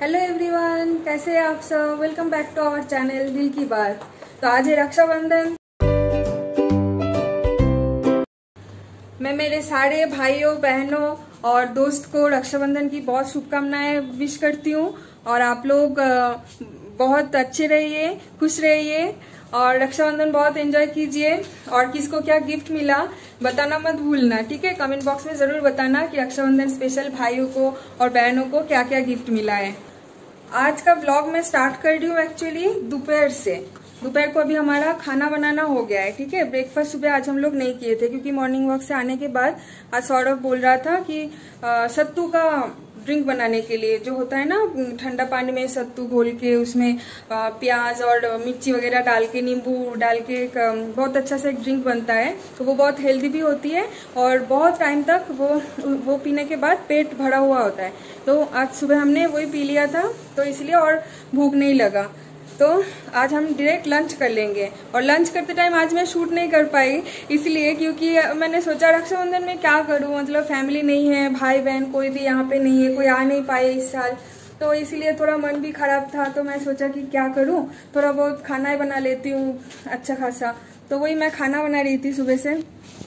Hello everyone, कैसे हैं आप सब। Welcome back to our channel दिल की बात। तो आज है रक्षाबंधन। मैं मेरे सारे भाइयों बहनों और दोस्त को रक्षाबंधन की बहुत शुभकामनाएं विश करती हूँ। और आप लोग बहुत अच्छे रहिए, खुश रहिए और रक्षाबंधन बहुत एंजॉय कीजिए। और किसको क्या गिफ्ट मिला बताना मत भूलना, ठीक है। कमेंट बॉक्स में जरूर बताना कि रक्षाबंधन स्पेशल भाइयों को और बहनों को क्या क्या गिफ्ट मिला है। आज का व्लॉग मैं स्टार्ट कर रही हूँ एक्चुअली दोपहर से। दोपहर को अभी हमारा खाना बनाना हो गया है, ठीक है। ब्रेकफास्ट सुबह आज हम लोग नहीं किए थे क्योंकि मॉर्निंग वॉक से आने के बाद आज सौरभ बोल रहा था कि सत्तू का ड्रिंक बनाने के लिए, जो होता है ना ठंडा पानी में सत्तू घोल के उसमें प्याज और मिर्ची वगैरह डाल के नींबू डाल के बहुत अच्छा सा एक ड्रिंक बनता है। तो वो बहुत हेल्दी भी होती है और बहुत टाइम तक वो पीने के बाद पेट भरा हुआ होता है। तो आज सुबह हमने वही पी लिया था, तो इसलिए और भूख नहीं लगा। तो आज हम डायरेक्ट लंच कर लेंगे। और लंच करते टाइम आज मैं शूट नहीं कर पाई इसलिए क्योंकि मैंने सोचा रक्षाबंधन में क्या करूं, मतलब फैमिली नहीं है, भाई बहन कोई भी यहाँ पे नहीं है, कोई आ नहीं पाए इस साल। तो इसलिए थोड़ा मन भी खराब था। तो मैं सोचा कि क्या करूं, थोड़ा बहुत खाना ही बना लेती हूँ अच्छा खासा। तो वही मैं खाना बना रही थी सुबह से।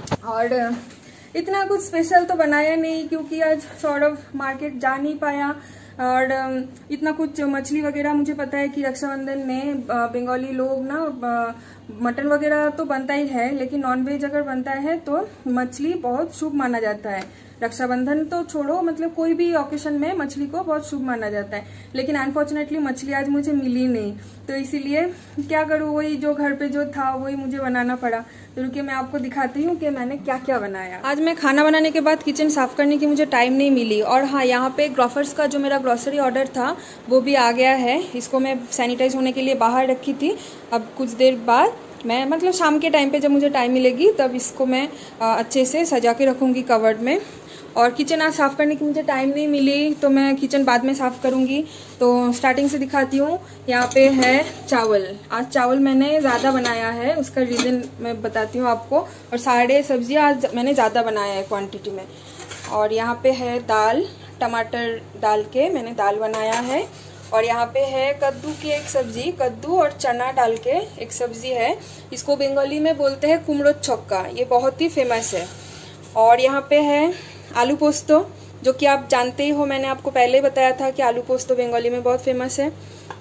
और इतना कुछ स्पेशल तो बनाया नहीं क्योंकि आज सौरभ मार्केट जा नहीं पाया। और इतना कुछ मछली वगैरह, मुझे पता है कि रक्षाबंधन में बंगाली लोग ना मटन वगैरह तो बनता ही है, लेकिन नॉनवेज अगर बनता है तो मछली बहुत शुभ माना जाता है। रक्षाबंधन तो छोड़ो, मतलब कोई भी ओकेशन में मछली को बहुत शुभ माना जाता है। लेकिन अनफॉर्चुनेटली मछली आज मुझे मिली नहीं, तो इसीलिए क्या करूँ, वही जो घर पे जो था वही मुझे बनाना पड़ा। तो रुकिए मैं आपको दिखाती हूँ कि मैंने क्या क्या बनाया। आज मैं खाना बनाने के बाद किचन साफ करने की मुझे टाइम नहीं मिली। और हाँ, यहाँ पे ग्रोफर्स का जो मेरा ग्रोसरी ऑर्डर था वो भी आ गया है। इसको मैं सैनिटाइज होने के लिए बाहर रखी थी। अब कुछ देर बाद मैं, मतलब शाम के टाइम पे जब मुझे टाइम मिलेगी तब इसको मैं अच्छे से सजा के रखूँगी कवर्ड में। और किचन आज साफ़ करने की मुझे टाइम नहीं मिली, तो मैं किचन बाद में साफ़ करूँगी। तो स्टार्टिंग से दिखाती हूँ। यहाँ पे है चावल। आज चावल मैंने ज़्यादा बनाया है, उसका रीज़न मैं बताती हूँ आपको। और सारे सब्जियाँ आज मैंने ज़्यादा बनाया है क्वांटिटी में। और यहाँ पे है दाल, टमाटर डाल के मैंने दाल बनाया है। और यहाँ पे है कद्दू की एक सब्जी, कद्दू और चना डाल के एक सब्जी है। इसको बंगाली में बोलते हैं कुमड़ो छक्का, ये बहुत ही फेमस है। और यहाँ पे है आलू पोस्तो, जो कि आप जानते ही हो, मैंने आपको पहले ही बताया था कि आलू पोस्तो बंगाली में बहुत फेमस है।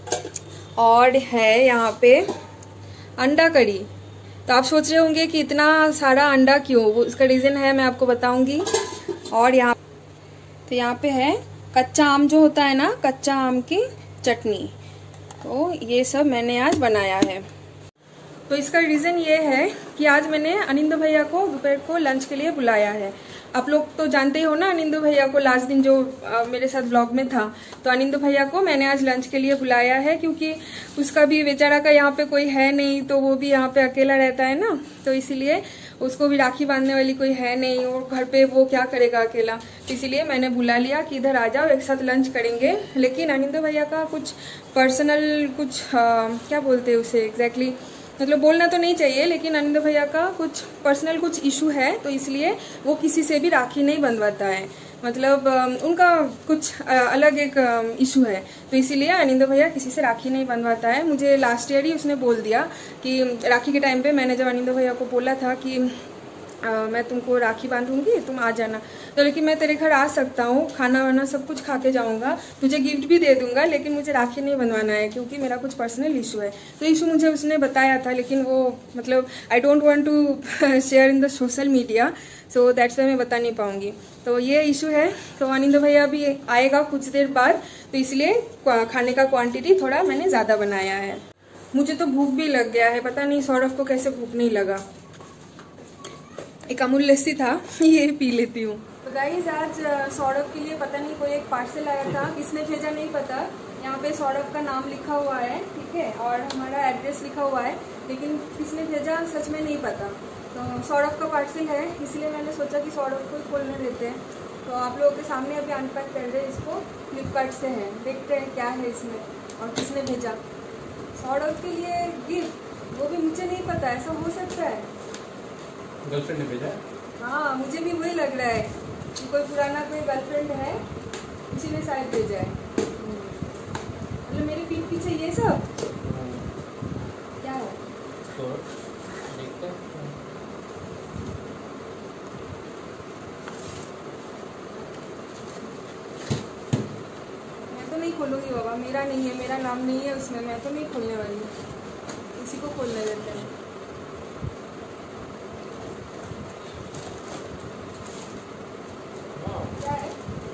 और है यहाँ पे अंडा करी। तो आप सोच रहे होंगे कि इतना सारा अंडा क्यों, वो उसका रीज़न है, मैं आपको बताऊंगी। और यहाँ पे है कच्चा आम, जो होता है ना कच्चा आम की चटनी। तो ये सब मैंने आज बनाया है। तो इसका रीज़न ये है कि आज मैंने अनिंदु भैया को दोपहर को लंच के लिए बुलाया है। आप लोग तो जानते ही हो ना अनिंदु भैया को, लास्ट दिन जो मेरे साथ ब्लॉग में था। तो अनिंदु भैया को मैंने आज लंच के लिए बुलाया है क्योंकि उसका भी बेचारा का यहाँ पे कोई है नहीं, तो वो भी यहाँ पे अकेला रहता है ना। तो इसीलिए उसको भी राखी बांधने वाली कोई है नहीं, और घर पे वो क्या करेगा अकेला। इसीलिए मैंने बुला लिया कि इधर आ जाओ, एक साथ लंच करेंगे। लेकिन अनिंदु भैया का कुछ पर्सनल कुछ क्या बोलते हैं उसे एग्जैक्टली, मतलब बोलना तो नहीं चाहिए, लेकिन अनिंदु भैया का कुछ पर्सनल कुछ इशू है, तो इसलिए वो किसी से भी राखी नहीं बंधवाता है। मतलब उनका कुछ अलग एक इशू है, तो इसीलिए अनिंदु भैया किसी से राखी नहीं बंधवाता है। मुझे लास्ट ईयर ही उसने बोल दिया कि राखी के टाइम पे मैंने जब अनिंदु भैया को बोला था कि मैं तुमको राखी बांधूंगी, तुम आ जाना। तो लेकिन मैं तेरे घर आ सकता हूँ, खाना वाना सब कुछ खा के जाऊँगा, तुझे गिफ्ट भी दे दूंगा, लेकिन मुझे राखी नहीं बनवाना है क्योंकि मेरा कुछ पर्सनल इशू है। तो इशू मुझे उसने बताया था, लेकिन वो मतलब I don't want to share in the social media, so that's why मैं बता नहीं पाऊंगी। तो ये इशू है। तो अनिंदु भैया भी आएगा कुछ देर बाद, तो इसलिए खाने का क्वान्टिटी थोड़ा मैंने ज़्यादा बनाया है। मुझे तो भूख भी लग गया है, पता नहीं सौरभ को कैसे भूख नहीं लगा। एक अमूल लस्सी था, ये पी लेती हूँ। तो गाइस आज सौरभ के लिए पता नहीं कोई एक पार्सल आया था, किसने भेजा नहीं पता। यहाँ पे सौरभ का नाम लिखा हुआ है, ठीक है, और हमारा एड्रेस लिखा हुआ है, लेकिन किसने भेजा सच में नहीं पता। तो सौरभ का पार्सल है, इसलिए मैंने सोचा कि सौरभ को खोलने देते हैं। तो आप लोगों के सामने अभी अनपैक कर रहे हैं इसको, फ्लिपकार्ट से है, देखते हैं क्या है इसमें और किसने भेजा। सौरभ के लिए गिफ्ट, वो भी मुझे नहीं पता, ऐसा हो सकता है गर्लफ्रेंड ने भेजा? हाँ, मुझे भी वही लग रहा है कि कोई पुराना कोई गर्लफ्रेंड है, उसी ने शायद भेजा है। खोलूंगी बाबा, मेरा नहीं है, मेरा नाम नहीं है उसमें, मैं तो नहीं खोलने वाली हूँ, उसी को खोलने देते हैं। क्या है?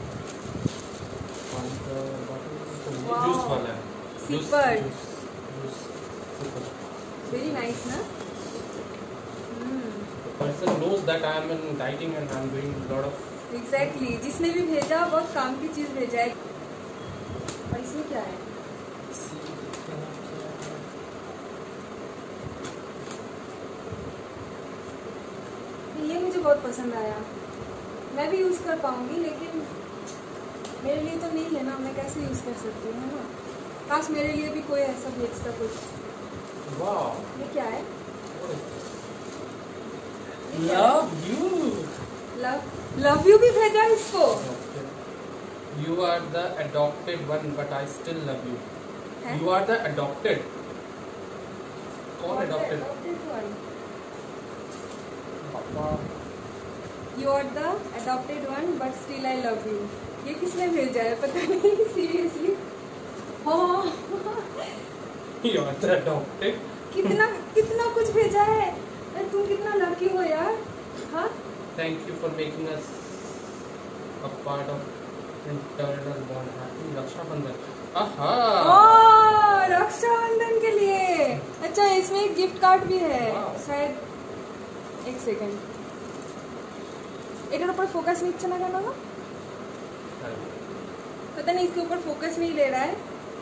जूस वाला है। सिपर, वेरी नाइस ना। Person knows that I am in dieting and I am doing a lot of. Exactly, जिसने भी भेजा बहुत काम की चीज भेजा है। और इसमें क्या है? ये मुझे बहुत पसंद आया, मैं भी यूज कर पाऊंगी, लेकिन मेरे लिए तो नहीं है ना, मैं कैसे यूज कर सकती हूँ, है ना। काश मेरे लिए भी कोई ऐसा भेजता कुछ। Wow. ये क्या है? Love you. लव यू भी भेजा इसको। You are the adopted one, but I still love you. है? You are the adopted. कौन adopted? पापा. You are the adopted one, but still I love you. ये किसने भेजा है पता नहीं, सीरियसली। हाँ, You are the adopted. कितना कुछ भेजा है, तुम कितना लकी हो यार। हाँ, Thank you for making us a part of internal bond. Happy Rakshabandhan. आहा. रक्षाबंधन के लिए। अच्छा, इसमें एक गिफ्ट कार्ड भी है शायद। एक सेकेंड, एक ऊपर फोकस नहीं चला करना ना, पता नहीं इसके ऊपर फोकस नहीं ले रहा है।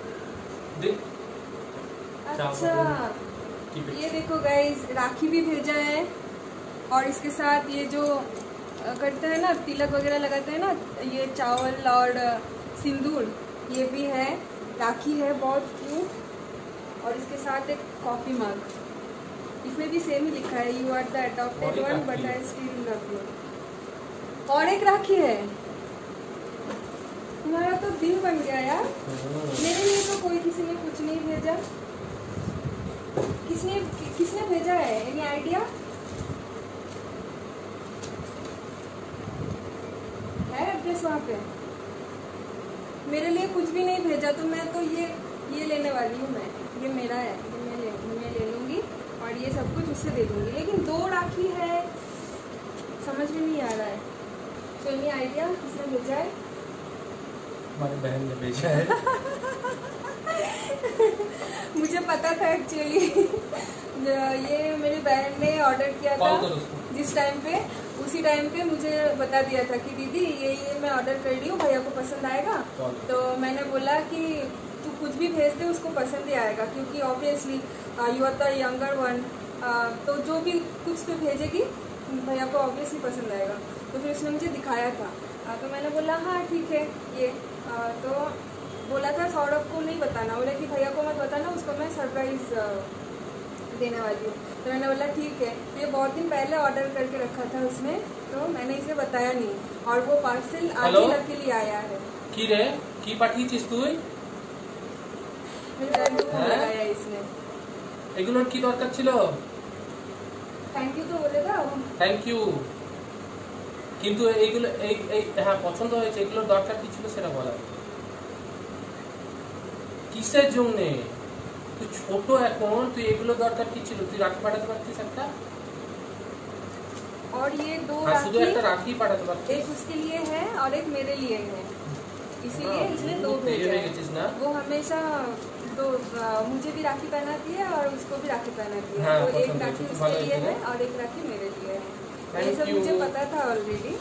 अच्छा, ये देखो गाइस, राखी भी भेजा है, और इसके साथ ये जो करते हैं ना, तिलक वगैरह लगाते हैं ना, ये चावल और सिंदूर, ये भी है। राखी है बहुत क्यूट, और इसके साथ एक कॉफी मग, इसमें भी सेम ही लिखा है, you are the adopted one but I still love you. और एक राखी है। तुम्हारा तो दिन बन गया यार। मेरे लिए तो कोई किसी ने कुछ नहीं भेजा। किसने भेजा है? एनी आइडिया है? एड्रेस वहाँ पे मेरे लिए कुछ भी नहीं भेजा, तो मैं तो ये लेने वाली हूँ। मैं, ये मेरा है, ये मैं ले लूँगी, और ये सब कुछ उससे दे दूँगी। लेकिन 2 राखी है, समझ में नहीं आ रहा है। तो एनी आइडिया किसने भेजा है? हमारी बहन ने भेजा है। मुझे पता था एक्चुअली। ये मेरी बहन ने ऑर्डर किया था जिस टाइम पे, उसी टाइम पे मुझे बता दिया था कि दीदी ये मैं ऑर्डर कर रही हूँ, भैया को पसंद आएगा। तो मैंने बोला कि तू कुछ भी भेज दे, उसको पसंद ही आएगा, क्योंकि obviously you are the younger one, तो जो भी कुछ तो भेजेगी भैया को ऑब्वियसली पसंद आएगा। तो फिर उसने मुझे दिखाया था, तो मैंने बोला हाँ ठीक है। ये तो बोला था सौरभ को नहीं बताना, बोला कि भैया को मत बताना, उसको मैं सरप्राइज देने वाली हूँ। तो मैंने बोला ठीक है। ये बहुत दिन पहले ऑर्डर करके रखा था उसने, तो मैंने इसे बताया नहीं, और वो पार्सल आज के लिए आया है। की रे की পাঠিয়েছিস তুই? लगाया इसने। এগুলোর কি দরকার ছিল? থ্যাংক ইউ তো বলে দাও। Thank you. কিন্তু এইগুলো হ্যাঁ পছন্দ হয়েছে, এগুলোর দরকার কি ছিল সেটা বলা। কিসের জন্য? তুই ছোট এখন, তুই এগুলো দরকার কি ছিল? তুই রাখি পাঠাতে পারতিস একটা। और ये 2 শুধু একটা রাখি পাঠাতে পারতিস। एक उसके लिए है और एक मेरे लिए है, इसीलिए इसने 2 भेजा है। वो हमेशा 2 मुझे भी राखी पहनाती है और उसको भी राखी पहनाती है। तो एक राखी उसके लिए है और एक राखी मेरे लिए है। ये सब मुझे पता था ऑलरेडी।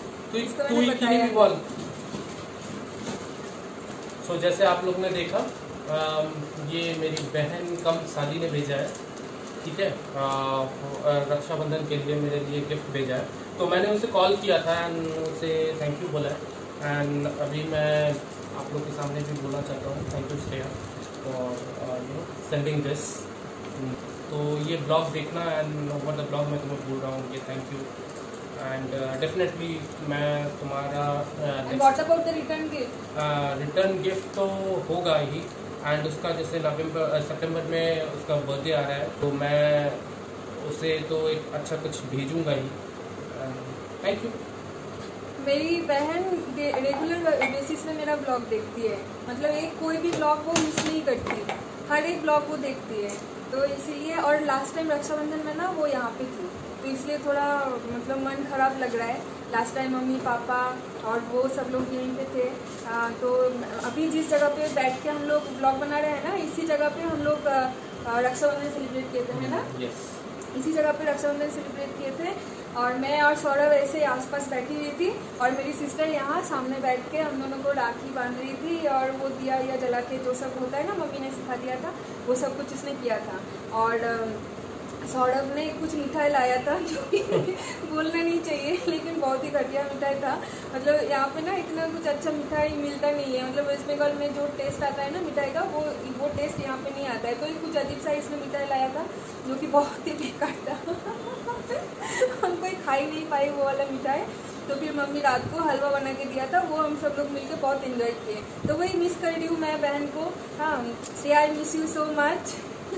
सो जैसे आप लोग ने देखा, ये मेरी बहन कम साली ने भेजा है, ठीक है। रक्षाबंधन के लिए मेरे लिए गिफ्ट भेजा है। तो मैंने उसे कॉल किया था एंड उसे थैंक यू बोला है। एंड अभी मैं आप लोग के सामने भी बोलना चाहता हूँ thank you Shreya for sending this. तो ये ब्लॉग देखना, एंड ओवर द ब्लॉग मैं तुम्हें बोल रहा हूँ ये थैंक यू। एंड डेफिनेटली मैं तुम्हारा रिटर्न गिफ्ट तो होगा ही, एंड उसका जैसे सितंबर में उसका बर्थडे आ रहा है, तो मैं उसे तो एक अच्छा कुछ भेजूंगा ही। Thank you. मेरी बहन रेगुलर बेसिस में मेरा ब्लॉग देखती है, मतलब एक कोई भी ब्लॉग वो मिस नहीं करती, हर एक ब्लॉग वो देखती है। तो इसीलिए, और लास्ट टाइम रक्षाबंधन में ना वो यहाँ पे थी, तो इसलिए थोड़ा मतलब मन खराब लग रहा है। लास्ट टाइम मम्मी पापा और वो सब लोग यहीं पे थे। तो अभी जिस जगह पे बैठ के हम लोग ब्लॉग बना रहे हैं ना, इसी जगह पे हम लोग रक्षाबंधन सेलिब्रेट किए थे, है ना? इसी जगह पे रक्षाबंधन सेलिब्रेट किए थे। और मैं और सौरभ ऐसे आसपास बैठी हुई थी, और मेरी सिस्टर यहाँ सामने बैठ के हम दोनों को राखी बांध रही थी, और वो दिया या जला के जो सब होता है ना, मम्मी ने सिखा दिया था, वो सब कुछ उसने किया था। और सौरभ ने कुछ मिठाई लाया था जो कि बोलना नहीं चाहिए, लेकिन बहुत ही घटिया मिठाई था। मतलब यहाँ पे ना इतना कुछ अच्छा मिठाई मिलता नहीं है, मतलब वेस्ट बंगाल में जो टेस्ट आता है ना मिठाई का, वो टेस्ट यहाँ पे नहीं आता है। तो कुछ अजीब सा इसने मिठाई लाया था जो कि बहुत ही बेकार था। हम कोई खा ही नहीं पाए वो वाला मिठाई। तो फिर मम्मी रात को हलवा बना के दिया था, वो हम सब लोग मिलकर बहुत एंजॉय किए। तो वही मिस कर रही हूँ मैं बहन को। हाँ, Shreya I miss you so much.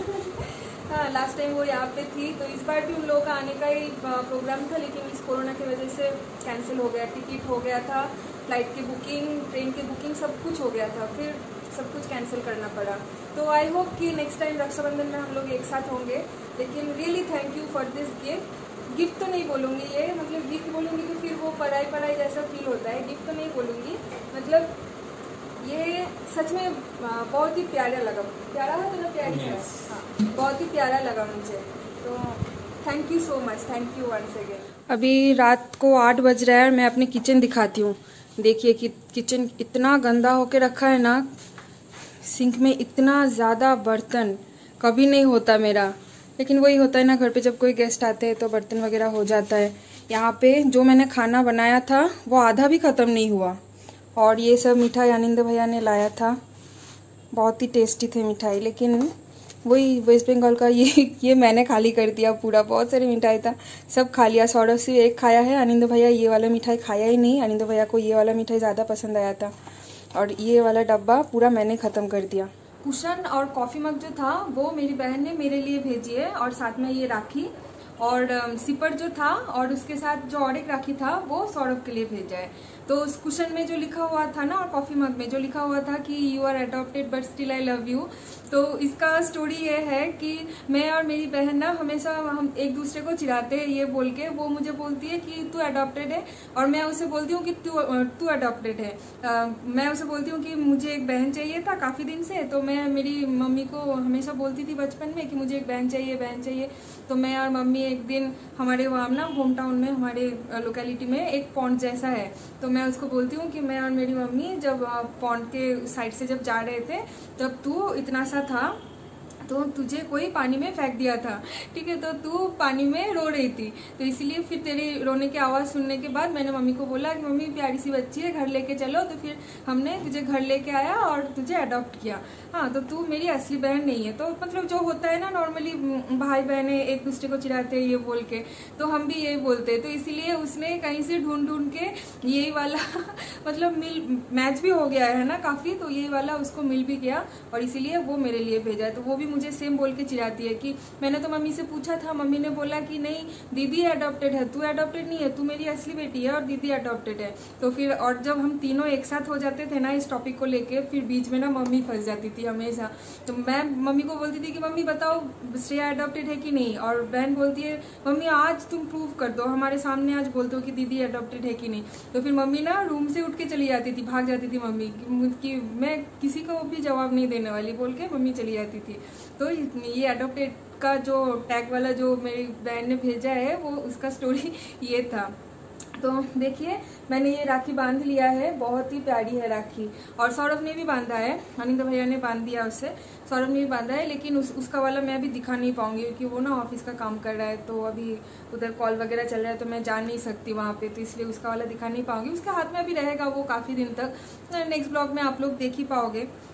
हाँ, लास्ट टाइम वो यहाँ पे थी, तो इस बार भी उन लोगों का आने का ही प्रोग्राम था, लेकिन इस कोरोना की वजह से कैंसिल हो गया। टिकट हो गया था, फ्लाइट की बुकिंग, ट्रेन की बुकिंग, सब कुछ हो गया था, फिर सब कुछ कैंसिल करना पड़ा। तो आई होप कि नेक्स्ट टाइम रक्षाबंधन में हम लोग एक साथ होंगे। लेकिन really thank you for this gift. Gift तो नहीं बोलूँगी ये, मतलब गिफ्ट बोलूँगी तो फिर वो पढ़ाई जैसा फील होता है। गिफ्ट तो नहीं बोलूँगी, मतलब ये सच में बहुत ही प्यारा लगा। प्यारा है तो प्यारी है। हाँ, बहुत ही प्यारा लगा मुझे। तो thank you so much, thank you once again. अभी रात को 8 बज रहा है और मैं अपनी किचन दिखाती हूँ। देखिए कि किचन इतना गंदा होके रखा है ना, सिंक में इतना ज़्यादा बर्तन, कभी नहीं होता मेरा, लेकिन वही होता है ना, घर पे जब कोई गेस्ट आते हैं तो बर्तन वगैरह हो जाता है। यहाँ पे जो मैंने खाना बनाया था वो आधा भी ख़त्म नहीं हुआ। और ये सब मिठाई आनंद भैया ने लाया था, बहुत ही टेस्टी थे मिठाई, लेकिन वही वेस्ट बंगाल का ये मैंने खाली कर दिया पूरा। बहुत सारी मिठाई था, सब खा लिया। सौरभ से एक खाया है, आनंद भैया ये वाला मिठाई खाया ही नहीं। आनंद भैया को ये वाला मिठाई ज़्यादा पसंद आया था, और ये वाला डब्बा पूरा मैंने ख़त्म कर दिया। कुशन और कॉफ़ी मग जो था वो मेरी बहन ने मेरे लिए भेजी है, और साथ में ये राखी और सिपर जो था, और उसके साथ जो और एक राखी था वो सौरभ के लिए भेजा है। तो उस कुशन में जो लिखा हुआ था ना, और कॉफ़ी मग में जो लिखा हुआ था कि you are adopted but still I love you, तो इसका स्टोरी ये है कि मैं और मेरी बहन ना हमेशा हम एक दूसरे को चिढ़ाते हैं ये बोल के। वो मुझे बोलती है कि तू अडॉप्टेड है, और मैं उसे बोलती हूँ कि तू अडॉप्टेड है। मैं उसे बोलती हूँ कि मुझे एक बहन चाहिए था काफ़ी दिन से, तो मैं मेरी मम्मी को हमेशा बोलती थी बचपन में कि मुझे एक बहन चाहिए। तो मैं और मम्मी एक दिन हमारे वहाँ ना होम टाउन में, हमारे लोकेलिटी में एक पॉन्ड जैसा है, तो मैं उसको बोलती हूँ कि मैं और मेरी मम्मी जब पॉन्ड के साइड से जब जा रहे थे तब तू इतना सा था, तो तुझे कोई पानी में फेंक दिया था, ठीक है, तो तू पानी में रो रही थी। तो इसीलिए फिर तेरी रोने की आवाज़ सुनने के बाद मैंने मम्मी को बोला कि मम्मी प्यारी सी बच्ची है, घर लेके चलो। तो फिर हमने तुझे घर लेके आया और तुझे अडॉप्ट किया। हाँ, तो तू मेरी असली बहन नहीं है। तो मतलब जो होता है ना नॉर्मली भाई बहनें एक दूसरे को चिढ़ाते हैं ये बोल के, तो हम भी यही बोलते हैं। तो इसीलिए उसने कहीं से ढूंढ के यही वाला मतलब मैच भी हो गया है ना काफ़ी, तो यही वाला उसको मिल भी गया, और इसीलिए वो मेरे लिए भेजा। तो वो भी मुझे सेम बोल के चिढ़ाती है कि मैंने तो मम्मी से पूछा था, मम्मी ने बोला कि नहीं दीदी अडॉप्टेड है, तू अडॉप्टेड नहीं है, तू मेरी असली बेटी है और दीदी अडॉप्टेड है। तो फिर और जब हम तीनों एक साथ हो जाते थे ना इस टॉपिक को लेके, फिर बीच में ना मम्मी फंस जाती थी हमेशा। तो मैं मम्मी को बोलती थी कि मम्मी बताओ श्रेया अडॉप्टेड है कि नहीं, और बहन बोलती है मम्मी आज तुम प्रूव कर दो, हमारे सामने आज बोल दो कि दीदी अडॉप्टेड है कि नहीं। तो फिर मम्मी ना रूम से उठ के चली जाती थी, भाग जाती थी मम्मी कि मैं किसी को भी जवाब नहीं देने वाली बोल के मम्मी चली जाती थी। तो ये अडॉप्टेड का जो टैग वाला जो मेरी बहन ने भेजा है वो उसका स्टोरी ये था। तो देखिए मैंने ये राखी बांध लिया है, बहुत ही प्यारी है राखी। और सौरभ ने भी बांधा है, आनंद भैया ने बांध दिया उसे, सौरभ ने भी बांधा है, लेकिन उसका वाला मैं अभी दिखा नहीं पाऊंगी क्योंकि वो ना ऑफिस का काम कर रहा है, तो अभी उधर कॉल वगैरह चल रहा है तो मैं जा नहीं सकती वहाँ पे, तो इसलिए उसका वाला दिखा नहीं पाऊंगी। उसके हाथ में अभी रहेगा वो काफ़ी दिन तक, नेक्स्ट ब्लॉग में आप लोग देख ही पाओगे।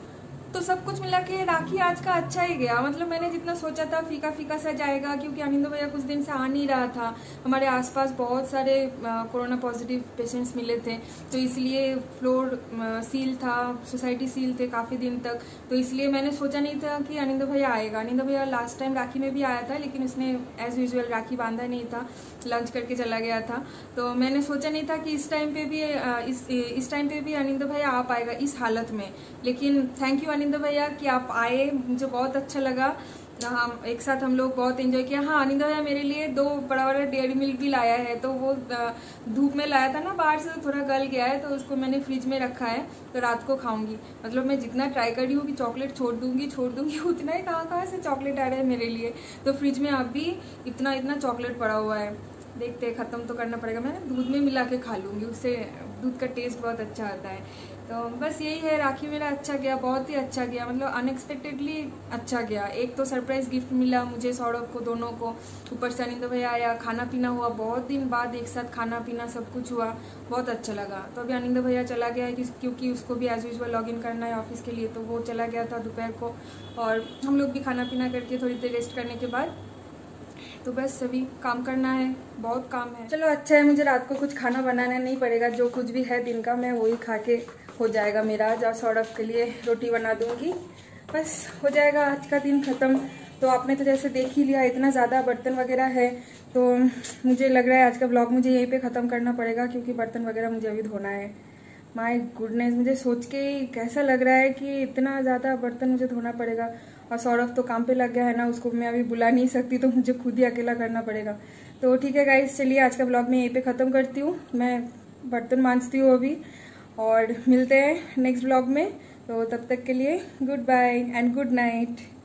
तो सब कुछ मिला के राखी आज का अच्छा ही गया। मतलब मैंने जितना सोचा था फीका फीका सा जाएगा, क्योंकि अनिंदो भैया कुछ दिन से आ नहीं रहा था। हमारे आसपास बहुत सारे कोरोना पॉजिटिव पेशेंट्स मिले थे, तो इसलिए फ्लोर सील था, सोसाइटी सील थे काफ़ी दिन तक। तो इसलिए मैंने सोचा नहीं था कि अनिंदो भैया आएगा। अनिंदो भैया लास्ट टाइम राखी में भी आया था, लेकिन उसने एज यूजुअल राखी बांधा नहीं था, लंच करके चला गया था। तो मैंने सोचा नहीं था कि इस टाइम पे भी अनिंदो भैया आ पाएगा इस हालत में। लेकिन थैंक यू अनिंदो भैया कि आप आए, मुझे बहुत अच्छा लगा। हम एक साथ हम लोग बहुत एंजॉय किया। हाँ, अनिंदो भैया मेरे लिए 2 बड़ा बड़ा डेयरी मिल्क भी लाया है। तो वो धूप में लाया था ना बाहर से, तो थोड़ा गल गया है, तो उसको मैंने फ्रिज में रखा है, तो रात को खाऊंगी। मतलब मैं जितना ट्राई कर रही हूँ कि चॉकलेट छोड़ दूंगी उतना ही कहाँ से चॉकलेट आ रहा है मेरे लिए। तो फ्रिज में अभी इतना चॉकलेट पड़ा हुआ है, देखते हैं, ख़त्म तो करना पड़ेगा। मैं दूध में मिला के खा लूँगी, उससे दूध का टेस्ट बहुत अच्छा आता है। तो बस यही है, राखी मेरा अच्छा गया, बहुत ही अच्छा गया। मतलब अनएक्सपेक्टेडली अच्छा गया। एक तो सरप्राइज गिफ्ट मिला मुझे, सौरभ को, दोनों को, ऊपर से अनिंदो भैया आया, खाना पीना हुआ, बहुत दिन बाद एक साथ खाना पीना सब कुछ हुआ, बहुत अच्छा लगा। तो अभी अनिंदो भैया चला गया है क्योंकि उसको भी एज यूजुअल लॉग इन करना है ऑफिस के लिए, तो वो चला गया था दोपहर को। और हम लोग भी खाना पीना करके थोड़ी देर रेस्ट करने के बाद तो बस सभी काम करना है, बहुत काम है। चलो अच्छा है, मुझे रात को कुछ खाना बनाना नहीं पड़ेगा, जो कुछ भी है दिन का मैं वही खा के हो जाएगा मेरा। आज सौरभ के लिए रोटी बना दूंगी, बस हो जाएगा आज का दिन ख़त्म। तो आपने तो जैसे देख ही लिया, इतना ज़्यादा बर्तन वगैरह है, तो मुझे लग रहा है आज का ब्लॉग मुझे यहीं पे ख़त्म करना पड़ेगा, क्योंकि बर्तन वगैरह मुझे अभी धोना है। माय गुडनेस, मुझे सोच के ही कैसा लग रहा है कि इतना ज़्यादा बर्तन मुझे धोना पड़ेगा। और सौरभ तो काम पे लग गया है ना, उसको मैं अभी बुला नहीं सकती, तो मुझे खुद ही अकेला करना पड़ेगा। तो ठीक है गाइस, चलिए आज का ब्लॉग मैं यहीं पे ख़त्म करती हूँ। मैं बर्तन मांजती हूँ अभी, और मिलते हैं नेक्स्ट ब्लॉग में। तो तब तक के लिए goodbye and good night.